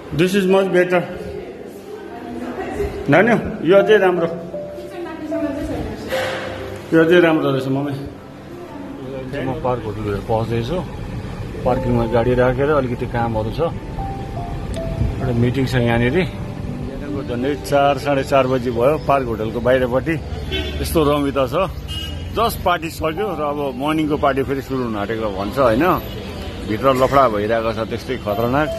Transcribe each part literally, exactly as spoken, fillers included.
This is much better. नानी यो अझै राम्रो यो अझै राम्रो रहेछ मम्मी। म पार्क होटल पहुँच्दैछु। पार्किङमा गाडी राखेर अलिकति कामहरू छ, एउटा मिटिङ छ यहाँनिर। बिहानको झन्डै चार साढे चार बजी भयो। पार्क होटलको बाहिरपट्टि यस्तो रमिता छ। जस्ट पार्टी सक्यो र अब मर्निङको पार्टी फेरि सुरु हुन आँटेको भन्छ होइन। भित्र लफडा भइरहेको छ त्यस्तै खतरनाक।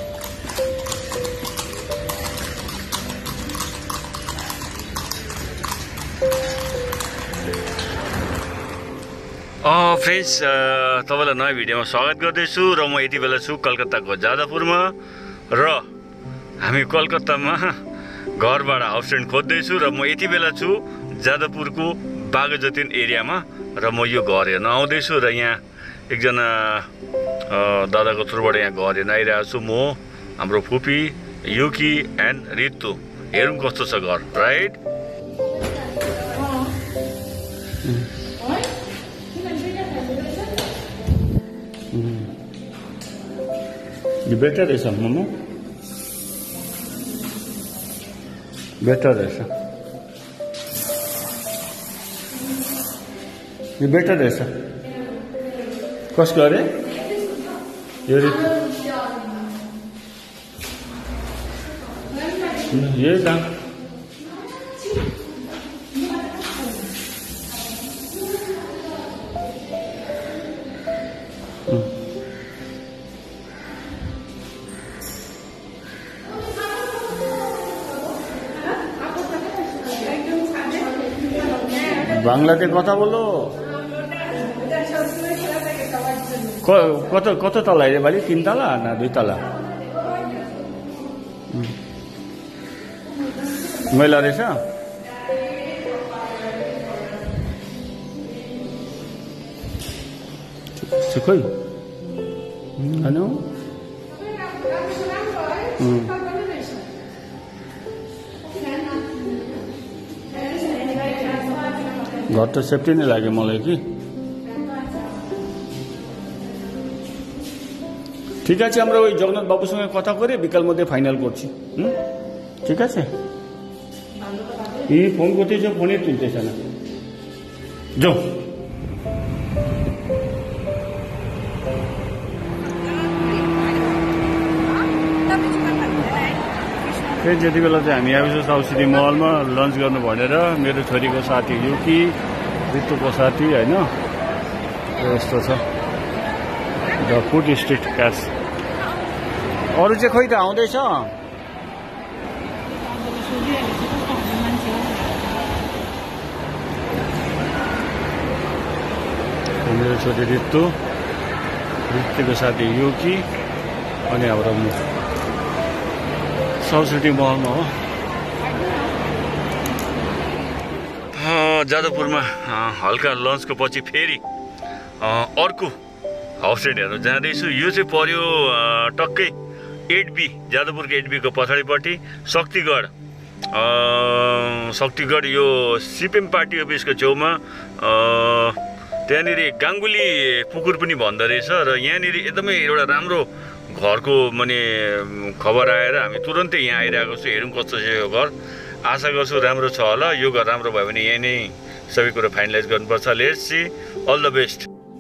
फ्रेन्ड्स, तपाईँलाई नयाँ भिडियोमा स्वागत गर्दैछु र म यति बेला छु कलकत्ताको जादवपुरमा र हामी कलकत्तामा घरबाट हाउस रेन्ट खोज्दैछु र म यति बेला छु जादवपुरको बागजतिन एरियामा र म यो घर हेर्न आउँदैछु र यहाँ एकजना दादाको थ्रुबाट यहाँ घर हेर्न आइरहेको छु। म हाम्रो फुपी युकी एन्ड रितु। हेरौँ कस्तो छ घर, राइट? यो बेटर रहेछ मम्मी, बेटर रहेछ यो बेटर रहेछ। कसको अरे यो यही त বাংলাতে কথা বলো। কত কত তলা রে বাড়ি? তিন তলা না দুই তলা? मैला रहेछ। खोइ होइन घर त सेफ्टी नै लाग्यो मलाई कि। ঠিক আছে, আমরা ওই জগন্নাথ বাবুর সঙ্গে কথা করে বিকাল মধ্যে ফাইনাল করছি। হুম, ঠিক আছে। এই ফোন করতেছ, ফোনে তুলতেছে না। যাও। फेरि जति बेला चाहिँ हामी आएपछि साउथ सिटी मलमा लन्च गर्नु भनेर मेरो छोरीको साथी युकी, रितुको साथी होइन, यस्तो छ द फुड स्ट्रिट क्यास। अरू चाहिँ खोइ त आउँदैछ। मेरो छोरी रितु, रितुको साथी युकी अनि हाम्रो साउथ सिटी मलमा हो जादवपुरमा। हल्का लन्चको पछि फेरि अर्को हाउस रेन्ट हेर्नु जाँदैछु। यो चाहिँ पर्यो टक्कै एट बी, जादवपुरको एट बीको पछाडिपट्टि शक्तिगढ। शक्तिगढ यो सिपिएम पार्टी अफिसको छेउमा। त्यहाँनिर गाङ्गुली पुकुर पनि भन्दो रहेछ र यहाँनिर एकदमै एउटा राम्रो घरको माने खबर आएर हामी तुरन्तै यहाँ आइरहेको छु। हेरौँ कस्तो छ यो घर। आशा गर्छु राम्रो छ होला। यो घर राम्रो भयो भने यहीँ नै सबै कुरो फाइनलाइज गर्नुपर्छ। Let's see, all the best.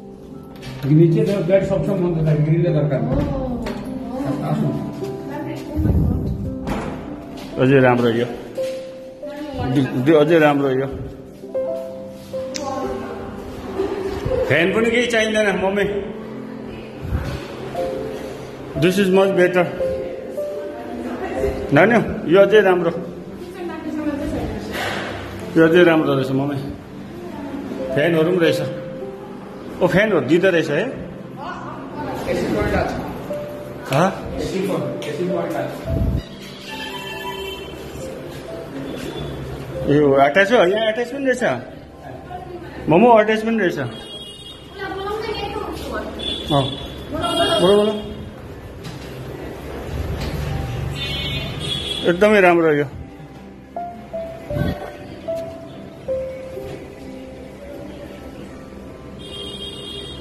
अझै राम्रो यो, अझै राम्रो यो। फ्यान पनि केही चाहिँदैन mummy. This is much better. नानी यो अझै राम्रो यो अझै राम्रो रहेछ मम्मी। फ्यानहरू पनि रहेछ। ओ फ्यानहरू दिँदो रहेछ है। यो अट्याच हो, यहाँ अट्याच पनि रहेछ। मोमो अट्याच पनि रहेछ। अँ बोलो बोलो, एकदमै राम्रो यो।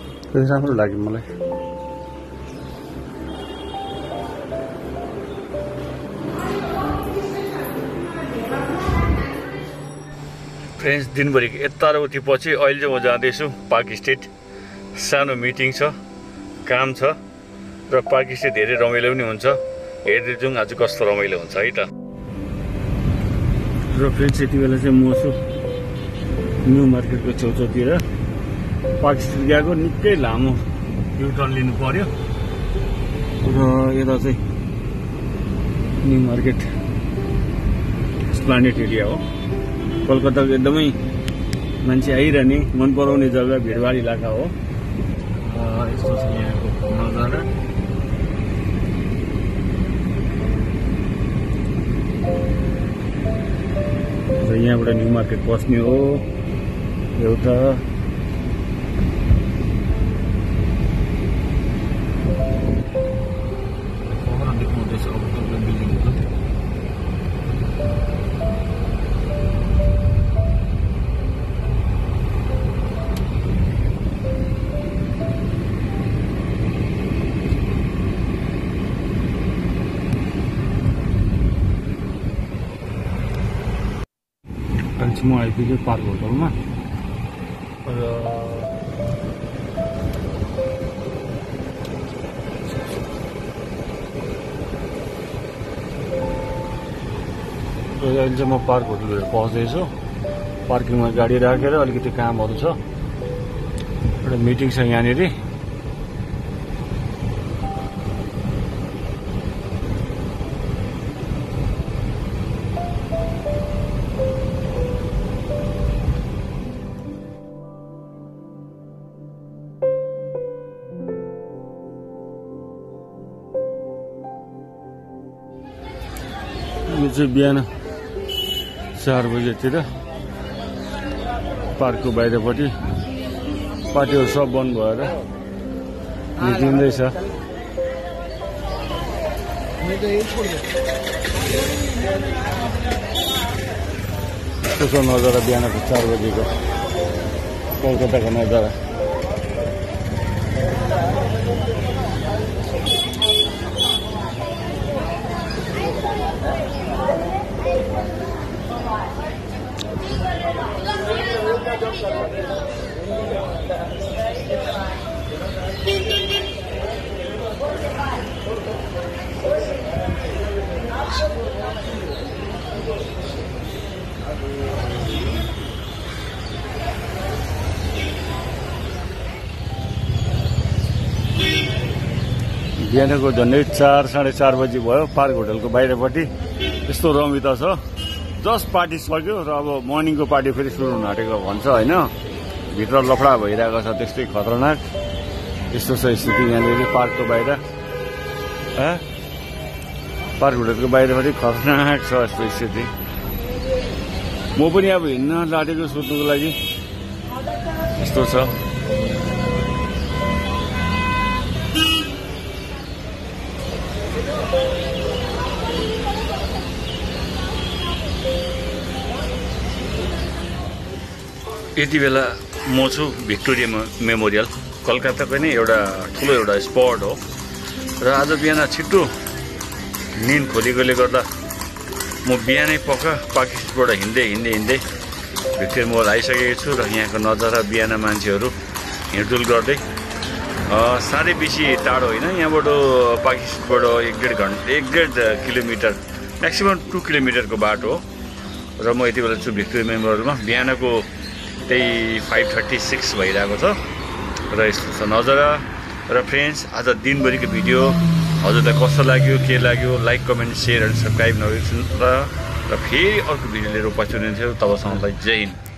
राम्रो लाग्यो मलाई। फ्रेन्ड्स दिनभरि यताउति पछि अहिले चाहिँ म जाँदैछु पार्क स्ट्रिट। सानो मिटिङ छ, काम छ र पार्क स्ट्रिट धेरै रमाइलो पनि हुन्छ। हेर्दै जाउँ आज कस्तो रमाइलो हुन्छ है त। र फ्रेन्ड्स यति बेला चाहिँ म छु न्यू मार्केटको छेउछाउतिर। पार्क स्ट्रिट गएको निकै लामो युटर्न लिनु पर्यो र यता चाहिँ न्यू मार्केट प्लानेट एरिया हो। कोलकाताको एकदमै मान्छे आइरहने मन पराउने जग्गा, भिडभाड इलाका हो। यस्तो छ यहाँको नजारा। र यहाँबाट न्यू मार्केट पस्ने हो एउटा। म आइपुगेँ पार्क होटलमा र अहिले चाहिँ म पार्क होटलहरू पहुँच्दैछु। पार्किङमा गाडी राखेर अलिकति कामहरू छ, एउटा मिटिङ छ यहाँनिर। यो चाहिँ बिहान चार बजेतिर पार्कको बाहिरपट्टि पार्टीहरू सब बन्द भएर निस्किँदैछ। त्यसको नजारा बिहानको चार बजेको कोलकाताको नजारा। बिहानको झन्डै चार साढे चार बजी भयो। पार्क होटलको बाहिरपट्टि यस्तो रमिता छ। जस्ट पार्टी सक्यो र अब मर्निङको पार्टी फेरि सुरु हुन आँटेको भन्छ होइन। भित्र लफडा भइरहेको छ त्यस्तै खतरनाक। यस्तो छ स्थिति यहाँनिर पार्कको बाहिर। पार्क होटलको बाहिरपट्टि खतरनाक छ यस्तो स्थिति। म पनि अब हिँड्न लागेको सोध्नुको लागि यस्तो छ। यति बेला म छु भिक्टोरिया मेमोरियल, कलकत्ताको नै एउटा ठुलो एउटा स्पट हो। र आज बिहान छिट्टो निन्द खोलेकोले गर्दा म बिहानै पख पार्क स्ट्रिटबाट हिँड्दै हिँड्दै हिँड्दै भिक्टोरिया मोल आइसकेको छु। र यहाँको नजारा बिहान मान्छेहरू हिँडडुल गर्दै साह्रै बेसी टाढो होइन। यहाँबाट पार्क स्ट्रिटबाट एक डेढ घन्टा एक डेढ किलोमिटर म्याक्सिमम् टु किलोमिटरको बाटो हो। र म यति बेला छु भिक्टोरिया मेमोरियलमा। बिहानको त्यही फाइभ थर्टी सिक्स भइरहेको छ र यस्तो छ नजारा। र फ्रेन्ड्स आज दिनभरिको भिडियो हजुरलाई कस्तो लाग्यो, के लाग्यो, like comment share and subscribe नबिर्सनु र फेरि अर्को भिडियो लिएर उपस्थित हुनेछु। तबसम्मलाई जय हिन्द।